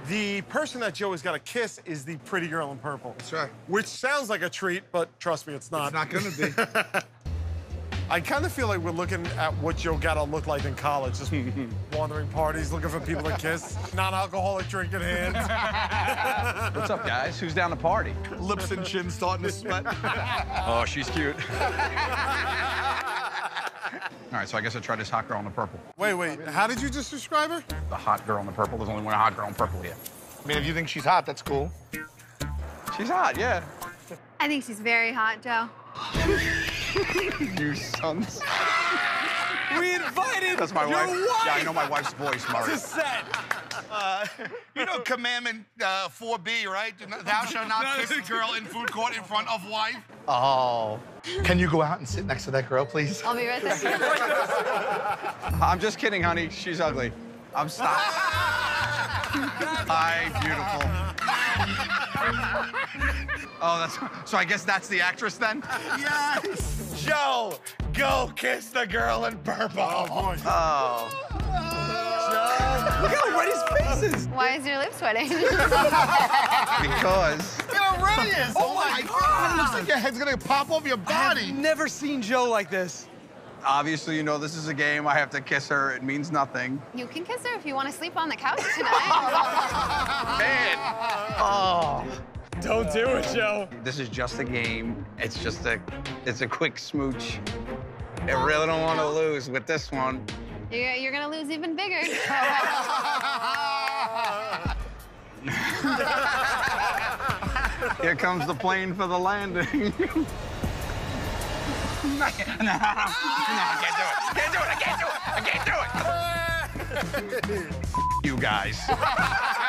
The person that Joe has got to kiss is the pretty girl in purple. That's right. Which sounds like a treat, but trust me, it's not. It's not gonna be. I kind of feel like we're looking at what Joe got to look like in college. Just wandering parties, looking for people to kiss. Non-alcoholic drink in hand. What's up, guys? Who's down to party? Lips and chin starting to sweat. Oh, she's cute. All right, so I guess I tried this hot girl in the purple. Wait, how did you just describe her? The hot girl in the purple. There's only one hot girl in purple here. I mean, if you think she's hot, that's cool. She's hot, yeah. I think she's very hot, Joe. You sons. We invited That's my your wife. wife. Yeah, I know my wife's voice, Murray. To set. You know commandment 4B, right? Thou shalt not kiss a girl in food court in front of wife. Oh. Can you go out and sit next to that girl, please? I'll be right there. I'm just kidding, honey. She's ugly. I'm stopped. Hi, beautiful. Oh, that's so. I guess that's the actress then. Yes. Joe, go kiss the girl in purple. Oh, boy. Oh. Look how red his face is. Why is your lip sweating? Because. It already is. Oh my God. It looks like your head's gonna pop off your body. I've never seen Joe like this. Obviously, you know this is a game. I have to kiss her. It means nothing. You can kiss her if you want to sleep on the couch tonight. Man. Oh. Don't do it, Joe. This is just a game. It's a quick smooch. I really don't want to lose with this one. You're gonna lose even bigger. Here comes the plane for the landing. No, I can't do it. I can't do it. I can't do it. I can't do it. You guys.